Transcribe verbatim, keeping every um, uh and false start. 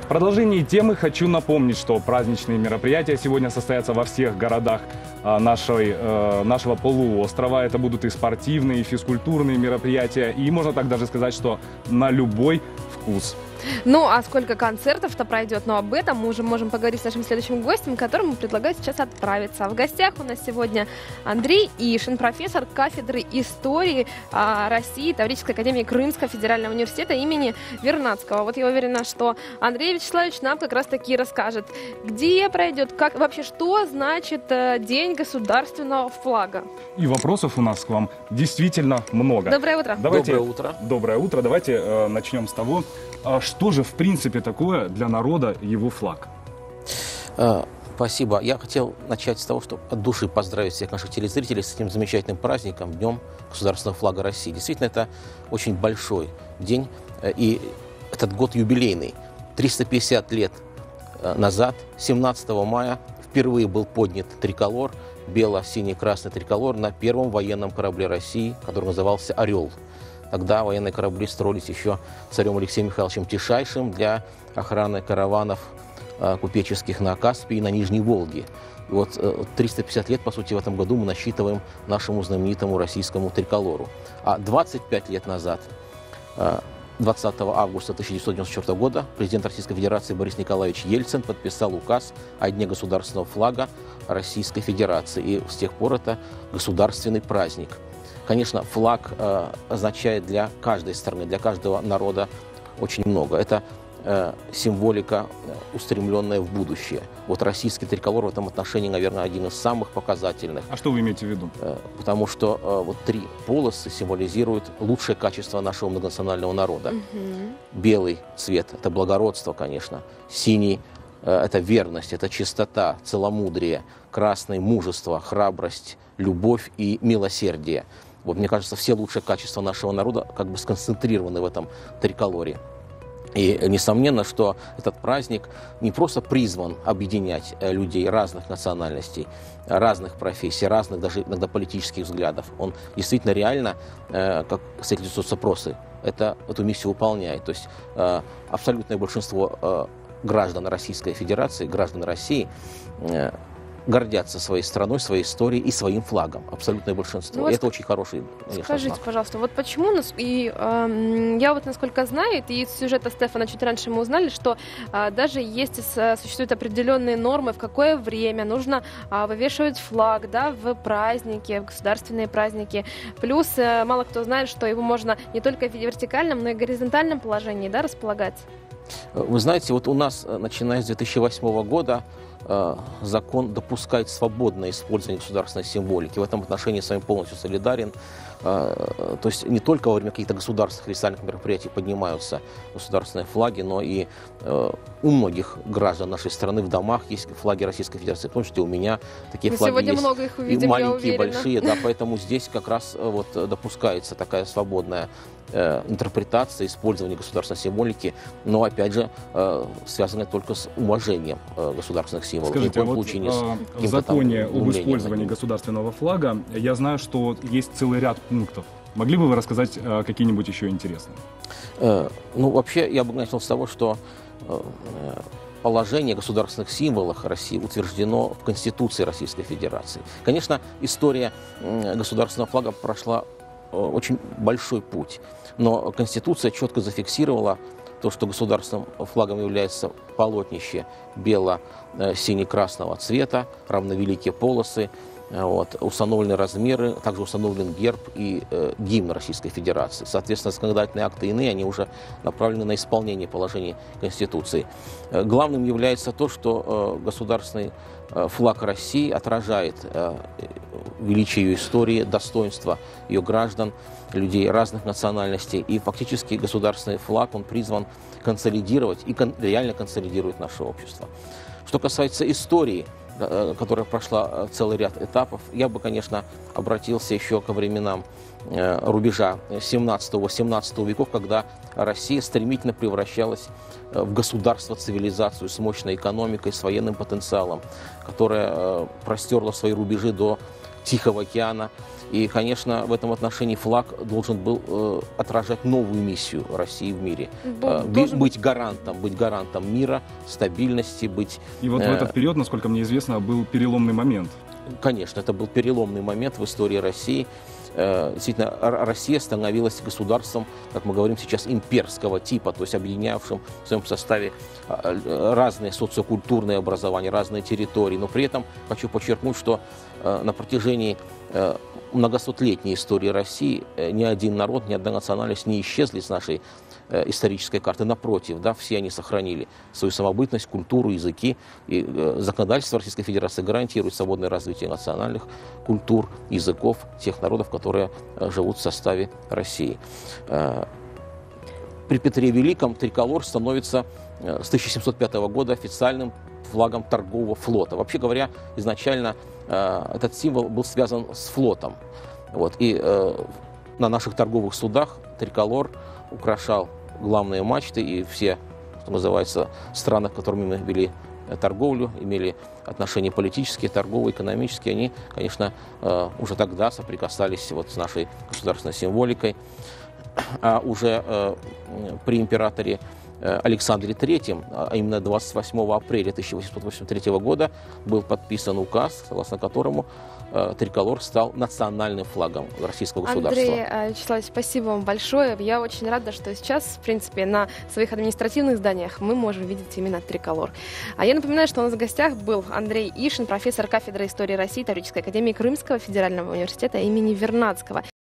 В продолжении темы хочу напомнить, что праздничные мероприятия сегодня состоятся во всех городах нашей, нашего полуострова. Это будут и спортивные, и физкультурные мероприятия. И можно так даже сказать, что на любой вкус. Ну, а сколько концертов-то пройдет? Но об этом мы уже можем поговорить с нашим следующим гостем, которому предлагаю сейчас отправиться. В гостях у нас сегодня Андрей Ишин, профессор кафедры истории а, России Таврической академии Крымского федерального университета имени Вернадского. Вот я уверена, что Андрей Вячеславович нам как раз-таки расскажет, где пройдет, как вообще, что значит э, День государственного флага. И вопросов у нас к вам действительно много. Доброе утро. Давайте, Доброе утро. Доброе утро. Давайте э, начнем с того, э, что же в принципе такое для народа его флаг. Э, спасибо. Я хотел начать с того, что от души поздравить всех наших телезрителей с этим замечательным праздником, Днем государственного флага России. Действительно, это очень большой день, э, и этот год юбилейный. триста пятьдесят лет э, назад, семнадцатого мая, впервые был поднят триколор, бело-синий-красный триколор на первом военном корабле России, который назывался «Орел». Тогда военные корабли строились еще царем Алексеем Михайловичем Тишайшим для охраны караванов э, купеческих на Каспии и на Нижней Волге. И вот э, триста пятьдесят лет, по сути, в этом году мы насчитываем нашему знаменитому российскому триколору. А двадцать пять лет назад, э, двадцатого августа тысяча девятьсот девяносто четвёртого года, президент Российской Федерации Борис Николаевич Ельцин подписал указ о Дне государственного флага Российской Федерации. И с тех пор это государственный праздник. Конечно, флаг э, означает для каждой страны, для каждого народа очень много. Это э, символика, устремленная в будущее. Вот российский триколор в этом отношении, наверное, один из самых показательных. А что вы имеете в виду? Э, потому что э, вот три полосы символизируют лучшее качество нашего многонационального народа. Угу. Белый цвет – это благородство, конечно. Синий – это верность, это чистота, целомудрие. Красный – мужество, храбрость, любовь и милосердие. Вот, мне кажется, все лучшие качества нашего народа как бы сконцентрированы в этом триколоре. И несомненно, что этот праздник не просто призван объединять людей разных национальностей, разных профессий, разных даже иногда политических взглядов. Он действительно реально, как свидетельствуют опросы, это, эту миссию выполняет. То есть абсолютное большинство граждан Российской Федерации, граждан России, гордятся своей страной, своей историей и своим флагом. Абсолютное большинство. Ну, и это очень хороший, конечно, скажите, знак. пожалуйста, вот почему нас, и э, я вот насколько знаю, и из сюжета Стефана чуть раньше мы узнали, что э, даже есть, существуют определенные нормы, в какое время нужно э, вывешивать флаг, да, в праздники, в государственные праздники. Плюс э, мало кто знает, что его можно не только в вертикальном, но и горизонтальном положении, да, располагать. Вы знаете, вот у нас, начиная с две тысячи восьмого года, закон допускает свободное использование государственной символики. В этом отношении с вами полностью солидарен. То есть не только во время каких-то государственных или социальных мероприятий поднимаются государственные флаги, но и у многих граждан нашей страны в домах есть флаги Российской Федерации. Потому что у меня такие Мы флаги сегодня есть. много их увидим, и маленькие, я уверена. и большие. Да, поэтому здесь как раз вот допускается такая свободная интерпретация, использование государственной символики, но, опять же, связанная только с уважением государственных символов. Скажите, вот в законе об использовании государственного флага я знаю, что есть целый ряд пунктов. Могли бы вы рассказать какие-нибудь еще интересные? Ну, вообще, я бы начал с того, что положение о государственных символах России утверждено в Конституции Российской Федерации. Конечно, история государственного флага прошла очень большой путь, но Конституция четко зафиксировала то, что государственным флагом является полотнище бело-сине-красного цвета, равновеликие полосы, вот, установлены размеры, также установлен герб и э, гимн Российской Федерации. Соответственно, законодательные акты иные, они уже направлены на исполнение положений Конституции. Э, главным является то, что э, государственный э, флаг России отражает э, величие ее истории, достоинство ее граждан, людей разных национальностей. И фактически государственный флаг, он призван консолидировать и кон- реально консолидирует наше общество. Что касается истории, которая прошла целый ряд этапов, я бы, конечно, обратился еще ко временам рубежа семнадцатого-восемнадцатого веков, когда Россия стремительно превращалась в государство, цивилизацию с мощной экономикой, с военным потенциалом, которая простерла свои рубежи до Тихого океана. И, конечно, в этом отношении флаг должен был э, отражать новую миссию России в мире. Э, быть, быть гарантом, быть гарантом мира, стабильности, быть... И вот э... в этот период, насколько мне известно, был переломный момент. Конечно, это был переломный момент в истории России. Э, действительно, Россия становилась государством, как мы говорим сейчас, имперского типа, то есть объединявшим в своем составе разные социокультурные образования, разные территории. Но при этом хочу подчеркнуть, что э, на протяжении э, многосотлетней истории России ни один народ, ни одна национальность не исчезли с нашей э, исторической карты. Напротив, да, все они сохранили свою самобытность, культуру, языки. И э, законодательство Российской Федерации гарантирует свободное развитие национальных культур, языков тех народов, которые э, живут в составе России. Э, при Петре Великом триколор становится э, с тысяча семьсот пятого года официальным флагом торгового флота. Вообще говоря, изначально э, этот символ был связан с флотом. Вот. И э, на наших торговых судах триколор украшал главные мачты, и все, что называется, страны, с которыми мы вели торговлю, имели отношения политические, торговые, экономические, они, конечно, э, уже тогда соприкасались вот с нашей государственной символикой. А уже э, при императоре Александре Третьем, а именно двадцать восьмого апреля тысяча восемьсот восемьдесят третьего года, был подписан указ, согласно которому э, триколор стал национальным флагом российского государства. Андрей Вячеславович, спасибо вам большое. Я очень рада, что сейчас, в принципе, на своих административных зданиях мы можем видеть именно триколор. А я напоминаю, что у нас в гостях был Андрей Ишин, профессор кафедры истории России Таврической академии Крымского федерального университета имени Вернадского.